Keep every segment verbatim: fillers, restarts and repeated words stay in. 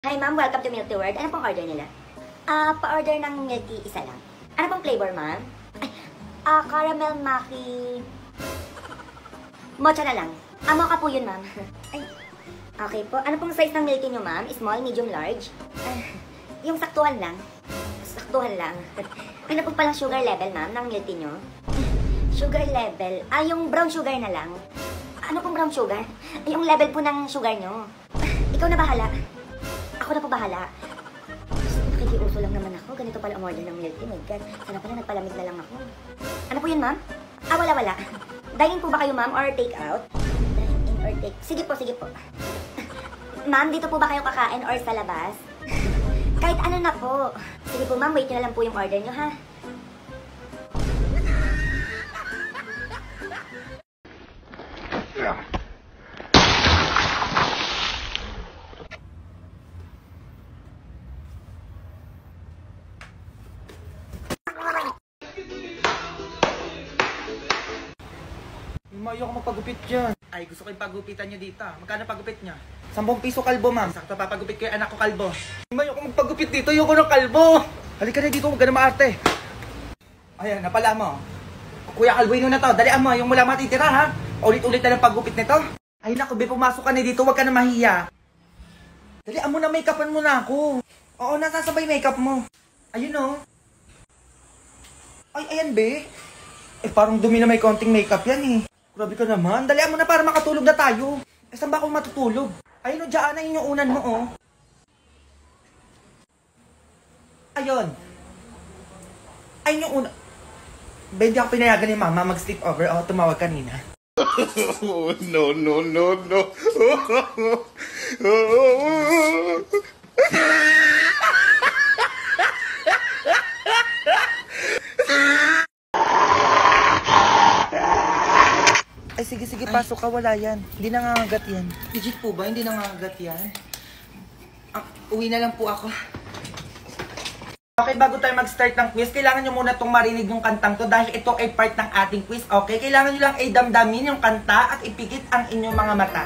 Hi ma'am, welcome to Milky World. Ano pong order nila? Ah, uh, pa-order ng milky isa lang. Ano pong flavor ma'am? Ah, uh, caramel maki... Mocha na lang. Ah, mocha po yun ma'am. Ay, okay po. Ano pong size ng milky nyo ma'am? Small, medium, large? Uh, yung saktuhan lang. Saktuhan lang. Ano po palang sugar level ma'am ng milky nyo? Sugar level? Ah, yung brown sugar na lang. Ano pong brown sugar? Yung level po ng sugar nyo. Ikaw na bahala. Ako na po bahala. Nakikiuso lang naman ako. Ganito pala ang order ng milk tea. My God. Sana pala nagpalamig na lang ako. Ano po yun, ma'am? Ah, wala, wala. Dine-in po ba kayo, ma'am? Or take-out? Dine-in or take... Sige po, sige po. Ma'am, dito po ba kayo kakain or sa labas? Kahit ano na po. Sige po, ma'am. Wait nyo na lang po yung order nyo, ha? Mayo ako magpagupit dyan. Ay, gusto ko yung pagupitan nyo dito. Magkano pagupit niya? Sampung piso kalbo, ma'am. Sakto papagupit ko yung anak ko kalbo. Mayo ako magpagupit dito. Ayoko ng kalbo. Halika na dito. Huwag ka na maarte. Ayan, napala mo. Kuya Kalbo, na to. Dalian mo. Yung mula matitira, ha? Ulit-ulit na ng paggupit nito. Ay, naku, be, pumasok ka na dito. Huwag ka na mahiya. Dalian mo na, make-upan mo na ako. Oo, nasasabay make-up mo. Ayun, oh. Ay, ayan, be. Eh, parang dumi na may konting make-up yan, eh. Grabe ka naman. Dalian mo na para makatulog na tayo. Eh, saan ba akong matutulog? Ayun o, dyan na yung unan mo, oh. Ayun. Ayun yung unan. Ba, hindi ako pinayagan ni mama mag-sleep over. O, tumawag kanina. Oh, no, no, no, no. Ay, sige, sige, pasok ka. Wala yan. Hindi nangangagat yan. Legit po ba? Hindi nangangagat yan? Ah, uwi na lang po ako. Okay, bago tayo mag-start ng quiz, kailangan nyo muna itong marinig yung kantang to dahil ito ay part ng ating quiz. Okay, kailangan nyo lang ay damdamin yung kanta at ipikit ang inyong mga mata.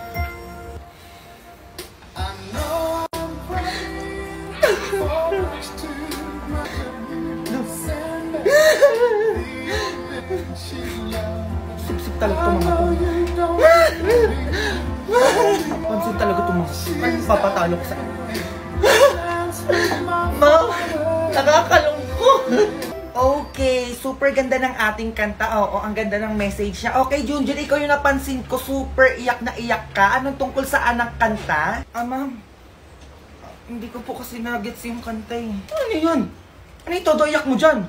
Sip-sip talaga ito mga to. Pansin talaga ito mga. Ano papatalo ko sa inyo? Ma, nakakalungkot. Okay, super ganda ng ating kanta. Oo, ang ganda ng message niya. Okay, Junjun, ikaw yung napansin ko, super iyak na iyak ka. Anong tungkol saan ang kanta? Ah, ma'am, hindi ko po kasi nagets yung kanta eh. Ano yun? Ano yung todo iyak mo dyan?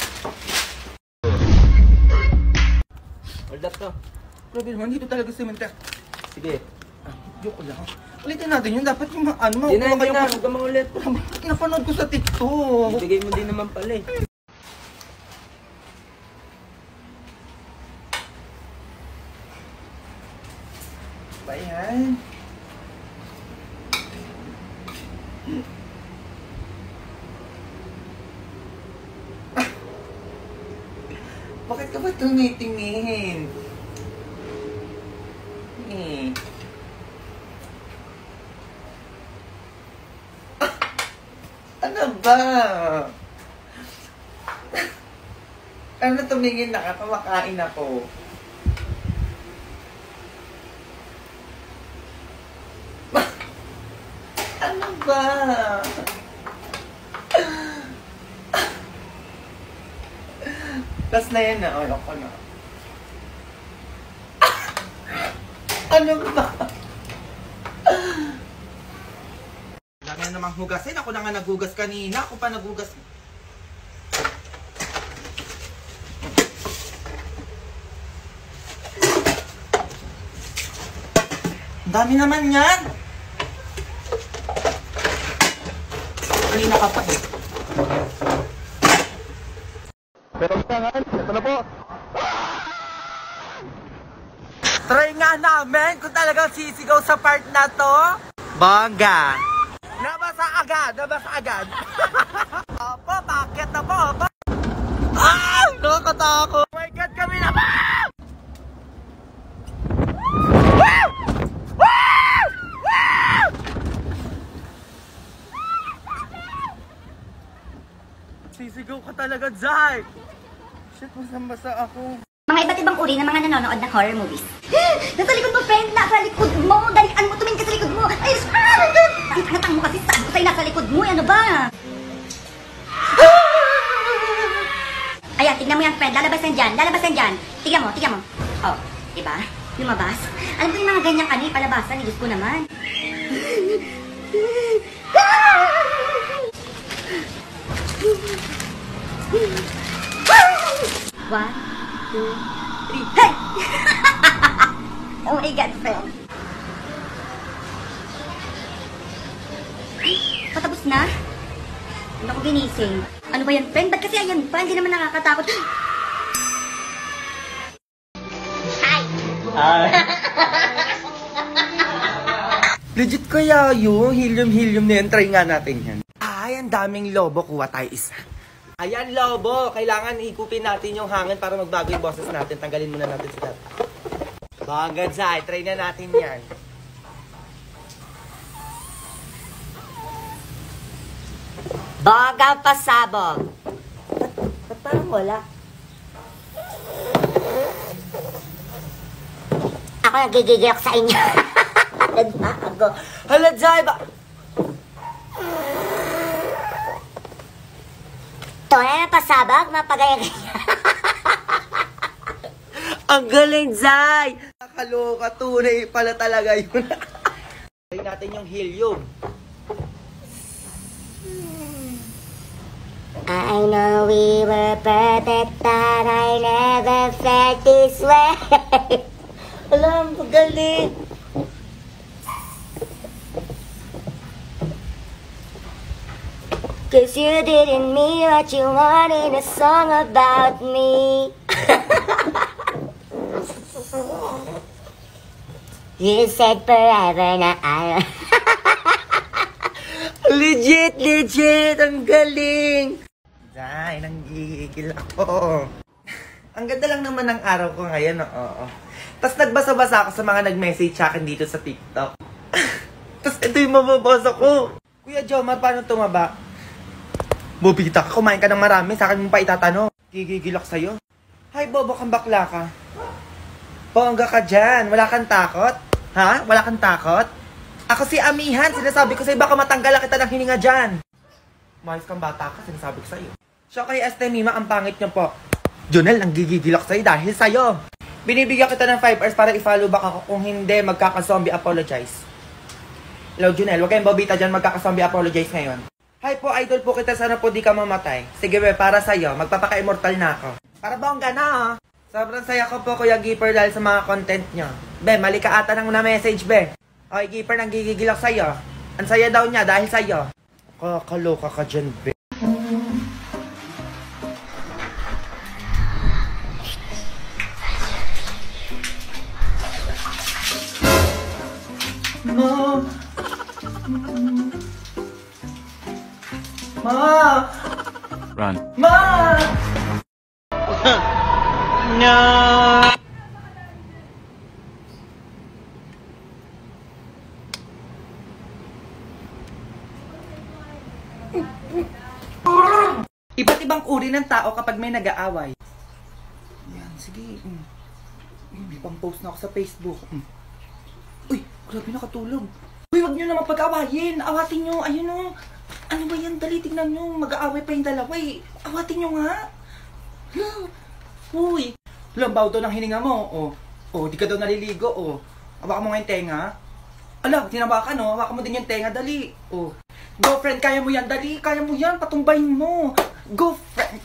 Hold up to. Grabe naman, dito talaga simenter. Sige. Ah, joke lang. Ulitin natin yun. Dapat yung ano mo. Hindi na, hindi na. Huwag ka maulit. Napanood ko sa TikTok. Ibigay mo din naman pala eh. Ba yan? Ah! Bakit ka ba tumitingin? Eh. Ano ba? Ano tumingin na ka? Kumakain ako. Ano ba? Tas na yan na. Ano ko na? Ano ba? Dami na namang hugasin. Ako na nga naghugas kanina. Ako pa naghugas. Dami naman yan. Kanina ka pa eh. Pero tangan, ito na po. Try nga namin kung talagang sisigaw sa part na to. Bongga. Nabasa agad, nabasa agad. Opo, bakit na po, opo. Ah! Nakakatakot. Oh my God, kami na ba? Woo! Woo! Woo! Nasisigaw ka talaga, Zay! Shit, basang-basa ako. Mga iba't ibang uri ng mga nanonood ng horror movies. Nasa likod mo, friend! Nasa likod mo! Dalian mo! Tumingin ka sa likod mo! Ay, ah! Ang tanatang mo kasi sabi ko sa'yo nasa likod mo! Ano ba? Ayan, tignan mo yan, friend. Lalabas yan dyan. Lalabas yan dyan. Tignan mo, tignan mo. Oh, diba? Lumabas. Alam ko yung mga ganyang ano, palabasan. Diyos ko naman. One, two, three. Hey! Oh my God, friend. Patapos na? Hindi ako ginising. Ano ba yan, friend? Ba't kasi ayan pa? Hindi naman nakakatakot. Hi! Hi! Legit kaya yun? Helium-helium na yan. Try nga natin yan. Ay, ang daming lobo. Kuha tayo isa. Ayan, lobo. Kailangan ikupin natin yung hangin para magbago yung boses natin. Tanggalin muna natin sila. Bagad, Zay. Try na natin yan. Baga pasabog. Ba't, ba't parang wala? Ako nagigigil sa inyo. Nagbago. Hala, Zay, ba? Ito na pasabog, mapagaya-gaya. Ang galing, Zay! Nakaloka, tunay pala talaga yun. Try natin yung helium. I know we were perfect, but I never felt this way. Alam, galing! Cause you didn't mean what you wanted in a song about me. You said forever na I... Legit, legit! Ang galing! Zay, nanggigigil ako. Ang ganda lang naman ng araw ko ngayon, oo. Tapos nagbasa-basa ako sa mga nag-message sa akin dito sa TikTok. Tapos ito yung mababasa ko. Kuya Jomar, paano tumaba? Bubita ka, kumain ka ng marami, sa akin mo pa itatanong. Gigigil ako sa'yo. Hay, bobo kang bakla ka. Bongga ka dyan, wala kang takot? Ha? Wala kang takot? Ako si Amihan, sinasabi ko sa'yo, baka matanggal kita ng hininga dyan. Mayos kang bata ka, sinasabi ko sa'yo. Siya kay Este Mima, ang pangit niyo po. Jonel, ang gigigil ako sa'yo dahil sa'yo. Binibigyan kita ng five hours para i-follow back ako. Kung hindi, magkakazombie apologize. Hello, Jonel, huwag kayong bobita dyan, magkakazombie apologize ngayon. Hi po, idol po kita, sana po di ka mamatay. Sige be, para sa'yo, magpapaka-immortal na ako. Para bongga na, oh. Sobrang saya ko po, Kuya Gipper, dahil sa mga content nyo. Be, mali ka ata nang na-message, be. Okay, Gipper, nang gigigil ako sa'yo. Ang saya daw niya dahil sa'yo. Kakaloka ka dyan, be. Ma! Ma! Run. Ma! No! Iba't ibang uri ng tao kapag may nag-aaway. Yan, sige. Mm. May pang-post na ako sa Facebook. Mm. Uy, grabe nakatulog. Uy, wag nyo naman pag-awayin. Awatin nyo. Ayun o. Ano ba yan? Dali, tignan nyo. Mag-aaway pa yung dalawa eh. Awatin nyo nga. Hala. Uy. Lambaw daw ng hininga mo. O. O, di ka daw naliligo. O. Hawakan mo nga yung tenga. Ala, tinabakan o. Hawakan mo din yung tenga. Dali. O. Go, friend. Kaya mo yan. Dali. Kaya mo yan. Patumbayin mo. Go, friend.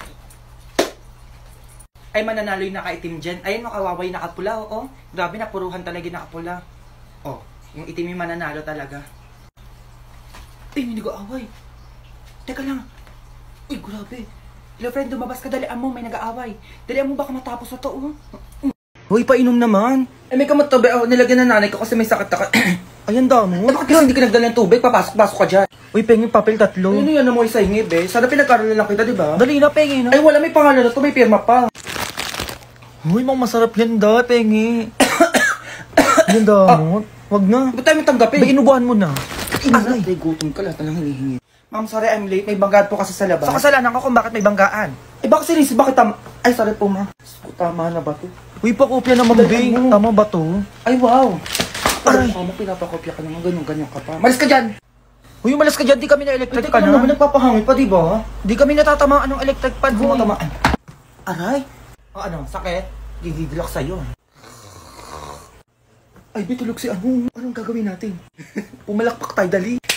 Ay, mananalo yung nakaitim dyan. Ayun, makawaway nakapula. O. Grabe, napuruhan talaga yung nakapula. O. Yung itim yung mananalo talaga. Ay, may nag-aaway. Teka lang. Uy, grabe. Hello, friend, lumabas ka. Dalian mo, may nag-aaway. Dalian mo, baka matapos na to, oh. Uy, painom naman. Eh, may kamatabi. Oh, nilagyan na nanay ko kasi may sakit ako. Ayan, damo. Eh, bakit kasi hindi ka nagdala ng tubig? Papasok-pasok ka dyan. Uy, pengi papel tatlo. Ano yan na mo isa hingib, eh? Sana pinag-aralan lang kita, di ba? Dali na, pengi, no? Ay, wala, may pangalan na to. May pirma pa. Uy, mang masarap yan, da, pengi. Yan, damo. Wag na. Ba't tayo may tanggapin? Ba, inubuhan mo na. Inay. Ay, gutom ka lahat na lang hinihingi. Ma'am, sorry I'm late. May banggaan po kasi sa labas. So, kasalanan ko kung bakit may banggaan. Eh, bakit sinis? Bakit tama? Ay, sorry po, ma'am. Tama na ba to? Uy, pakopya naman, Bing. Tama ba to? Ay, wow. Ay, mama, pinapakopya ka naman. Ganyan, ganyan ka pa. Malis ka dyan! Uy, umalas ka dyan, di kami na-electric Ito pa ka na. naman nagpapahangin pa, di ba? Di kami natatamaan ng electric pan. Hindi mo tamaan. Aray! O ano, sakit? Gigigil ako sa'yo. Ay, bitulog si ano. Anong gagawin natin? Pumalakpak tayo, dali.